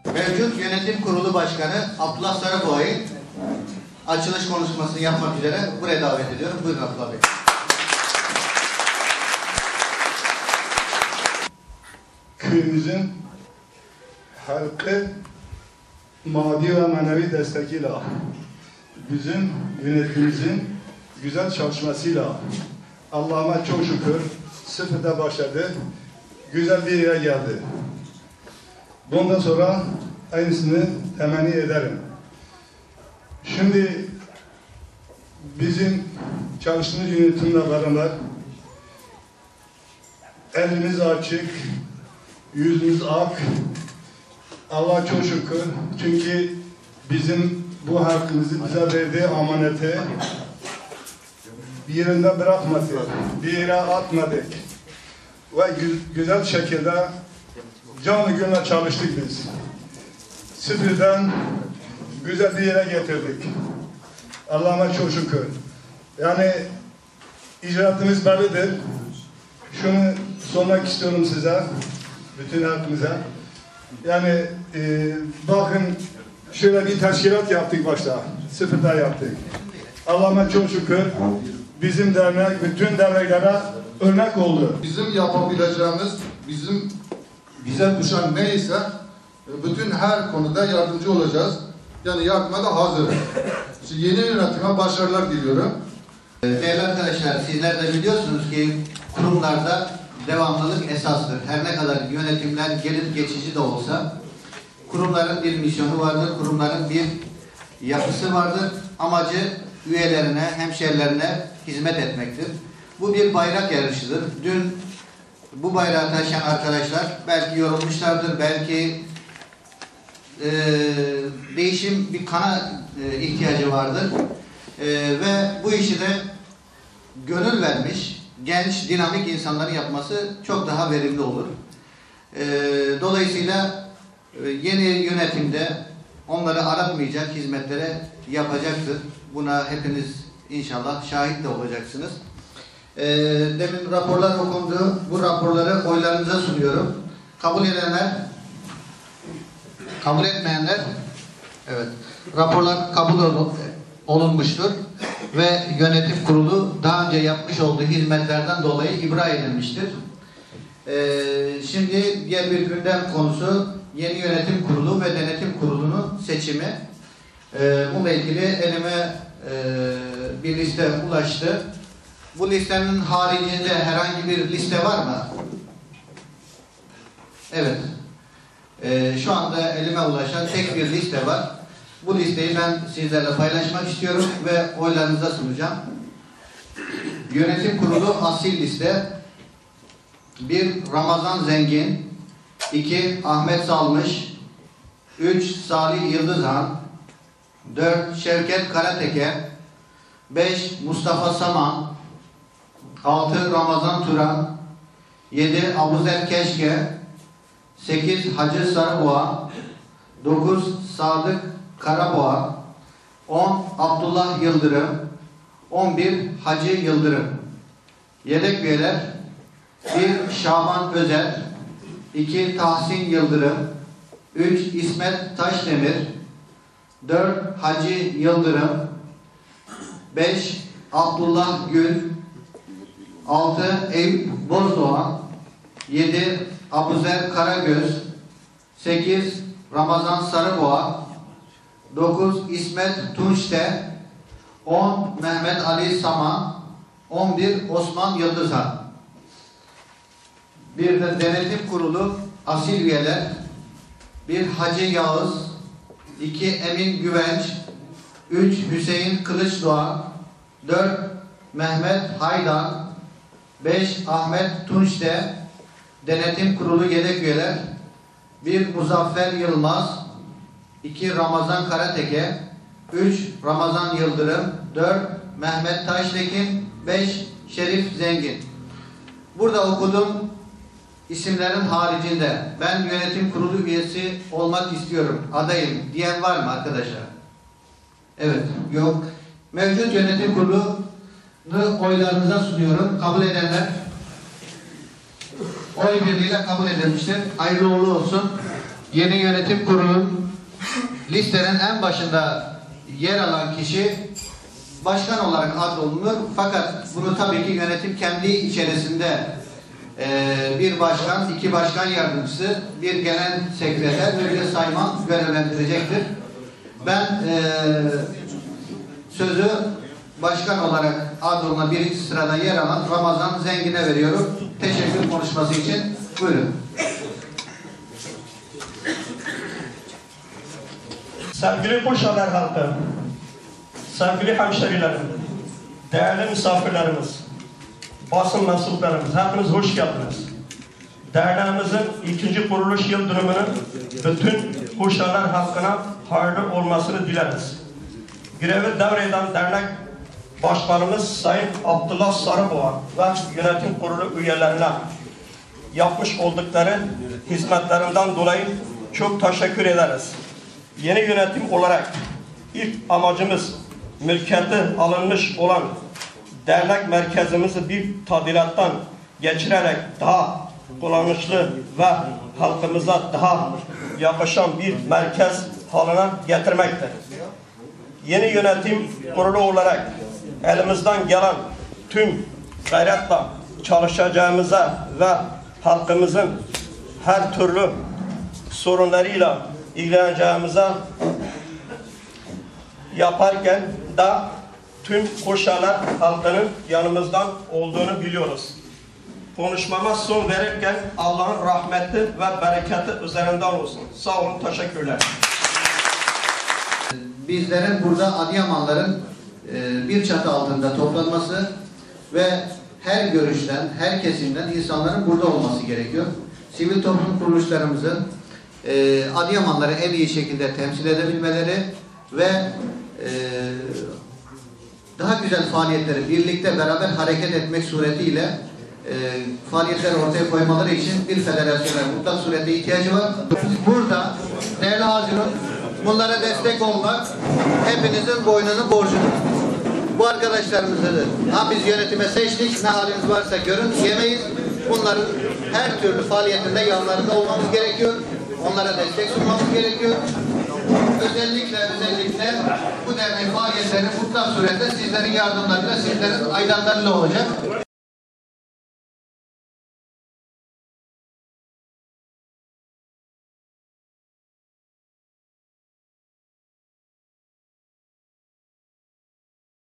Mevcut Yönetim Kurulu Başkanı Abdullah Sarıboğa'yı açılış konuşmasını yapmak üzere buraya davet ediyorum. Buyurun Abdullah Bey. Köyümüzün halkı maddi ve manevi destekiyle, bizim yönetimimizin güzel çalışmasıyla Allah'ıma çok şükür sıfırda başladı, güzel bir yere geldi. Bundan sonra aynısını temenni ederim. Şimdi bizim çalıştığımız yönetimle beraber elimiz açık, yüzümüz ak. Allah çok şükür. Çünkü bizim bu halkımızı bize verdiği amaneti bir yerinde bırakmadı, bir yere atmadık. Ve güzel şekilde canlı gönülle çalıştık biz. Sıfırdan güzel bir yere getirdik. Allah'ıma çok şükür. Yani icraatımız bellidir. Şunu sormak istiyorum size, bütün halkımıza. Yani bakın şöyle bir teşkilat yaptık başta. Sıfırda yaptık. Allah'ıma çok şükür bizim dernek, bütün derneklere örnek oldu. Bizim yapabileceğimiz, bize düşen neyse bütün her konuda yardımcı olacağız. Yani yardıma da hazırız. Yeni yönetime başarılar diliyorum. Değerli arkadaşlar, sizler de biliyorsunuz ki kurumlarda devamlılık esastır. Her ne kadar yönetimler gelip geçici de olsa kurumların bir misyonu vardır, kurumların bir yapısı vardır. Amacı üyelerine, hemşehrilerine hizmet etmektir. Bu bir bayrak yarışıdır. Dün bu bayrağı taşıyan arkadaşlar belki yorulmuşlardır, belki değişim bir kana ihtiyacı vardır. Ve bu işi de gönül vermiş, genç, dinamik insanların yapması çok daha verimli olur. Dolayısıyla yeni yönetimde onları aratmayacak hizmetlere yapacaktır. Buna hepiniz inşallah şahit de olacaksınız. Demin raporlar okundu. Bu raporları oylarınıza sunuyorum. Kabul edenler, kabul etmeyenler, evet, raporlar kabul olunmuştur ve yönetim kurulu daha önce yapmış olduğu hizmetlerden dolayı ibra edilmiştir. Şimdi diğer bir gündem konusu yeni yönetim kurulu ve denetim kurulunun seçimi. Bununla ilgili elime bir liste ulaştı. Bu listenin haricinde herhangi bir liste var mı? Evet. Şu anda elime ulaşan tek bir liste var. Bu listeyi ben sizlerle paylaşmak istiyorum ve oylarınıza sunacağım. Yönetim kurulu asil liste: 1. Ramazan Zengin, 2. Ahmet Salmış, 3. Salih Yıldızhan, 4. Şevket Karateke, 5. Mustafa Saman, 6. Ramazan Turan, 7. Abuzer Keşke, 8. Hacı Sarıboğa, 9. Sadık Karaboğa, 10. Abdullah Yıldırım, 11. Hacı Yıldırım. Yedek üyeler: 1. Şaban Özer, 2. Tahsin Yıldırım, 3. İsmet Taşdemir, 4. Hacı Yıldırım, 5. Abdullah Gül, 6. Eyüp Bozdoğan, 7. Abuzer Karagöz, 8. Ramazan Sarıboğa, 9. İsmet Tunçte, 10. Mehmet Ali Saman, 11. Osman Yıldızhan. Bir de denetim kurulu asil üyeler: 1. Hacı Yağız, 2. Emin Güvenç, 3. Hüseyin Kılıçdoğan, 4. Mehmet Haydan, 5. Ahmet Tunçte. Denetim kurulu yedek üyeler: 1. Muzaffer Yılmaz, 2. Ramazan Karateke, 3. Ramazan Yıldırım, 4. Mehmet Taştekin, 5. Şerif Zengin. Burada okuduğum isimlerin haricinde ben yönetim kurulu üyesi olmak istiyorum, adayım diyen var mı arkadaşlar? Evet, yok. Mevcut yönetim kurulunu oylarınıza sunuyorum. Kabul edenler oy birliğiyle kabul edilmiştir. Hayırlı uğurlu olsun. Yeni yönetim kurulunun listenin en başında yer alan kişi başkan olarak adolunur. Fakat bunu tabii ki yönetim kendi içerisinde bir başkan, iki başkan yardımcısı, bir genel sekreter ve bir sayman görevlendirecektir. Ben sözü başkan olarak adoluna birinci sırada yer alan Ramazan Zengin'e veriyorum. Teşekkür konuşması için. Buyurun. Sevgili Koşalar halkı, sevgili hemşerilerim, değerli misafirlerimiz, basın mensuplarımız, hepiniz hoş geldiniz. Derneğimizin ikinci kuruluş yıl dönümünün bütün Koşalar halkına hayırlı olmasını dileriz. Görevi devreden dernek başkanımız Sayın Abdullah Sarıboğan ve yönetim kurulu üyelerine yapmış oldukları hizmetlerinden dolayı çok teşekkür ederiz. Yeni yönetim olarak ilk amacımız mülkiyeti alınmış olan dernek merkezimizi bir tadilattan geçirerek daha kullanışlı ve halkımıza daha yakışan bir merkez haline getirmektir. Yeni yönetim kurulu olarak elimizden gelen tüm gayretle çalışacağımıza ve halkımızın her türlü sorunlarıyla ilgileneceğimize yaparken de tüm Koşalar halkının yanımızdan olduğunu biliyoruz. Konuşmama son verirken Allah'ın rahmeti ve bereketi üzerinden olsun. Sağ olun, teşekkürler. Bizlerin burada Adıyamanların bir çatı altında toplanması ve her görüşten, her kesimden insanların burada olması gerekiyor. Sivil toplum kuruluşlarımızın Adıyamanları en iyi şekilde temsil edebilmeleri ve daha güzel faaliyetleri birlikte beraber hareket etmek suretiyle faaliyetleri ortaya koymaları için bir federasyona mutlak surette ihtiyacı var. Burada değerli hazirun, bunlara destek olmak hepinizin boynunun borcudur. Bu arkadaşlarımızı biz yönetime seçtik, ne haliniz varsa görün diyemeyiz. Bunların her türlü faaliyetinde yanlarında olmamız gerekiyor. Onlara destek sunmamız gerekiyor. Özellikle bu dernek faaliyetleri mutlak surette sizlerin yardımlarıyla, sizlerin aydanlarıyla olacak.